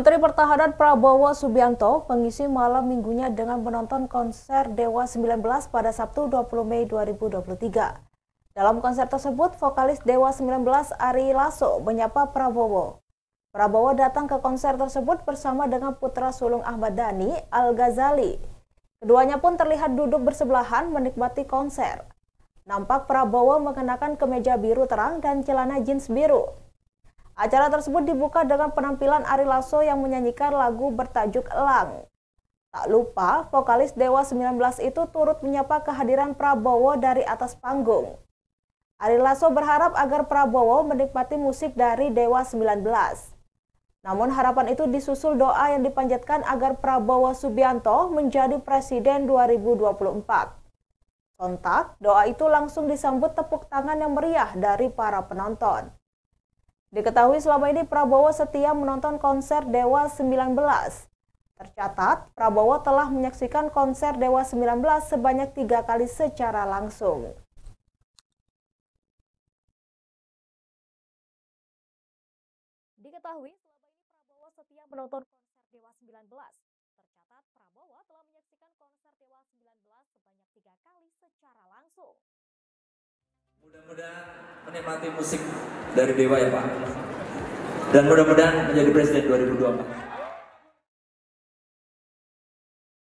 Menteri Pertahanan Prabowo Subianto mengisi malam minggunya dengan menonton konser Dewa 19 pada Sabtu 20 Mei 2023. Dalam konser tersebut, vokalis Dewa 19 Ari Lasso menyapa Prabowo. Prabowo datang ke konser tersebut bersama dengan putra sulung Ahmad Dhani, Al-Ghazali. Keduanya pun terlihat duduk bersebelahan menikmati konser. Nampak Prabowo mengenakan kemeja biru terang dan celana jeans biru. Acara tersebut dibuka dengan penampilan Ari Lasso yang menyanyikan lagu bertajuk Elang. Tak lupa, vokalis Dewa 19 itu turut menyapa kehadiran Prabowo dari atas panggung. Ari Lasso berharap agar Prabowo menikmati musik dari Dewa 19. Namun harapan itu disusul doa yang dipanjatkan agar Prabowo Subianto menjadi Presiden 2024. Sontak, doa itu langsung disambut tepuk tangan yang meriah dari para penonton. Diketahui selama ini Prabowo setia menonton konser Dewa 19. Tercatat, Prabowo telah menyaksikan konser Dewa 19 sebanyak 3 kali secara langsung. Diketahui selama ini Prabowo setia menonton konser Dewa 19. Tercatat, Prabowo telah menyaksikan konser Dewa 19 sebanyak 3 kali secara langsung. Mudah-mudahan menikmati musik dari Dewa ya Pak. Dan mudah-mudahan menjadi Presiden 2024.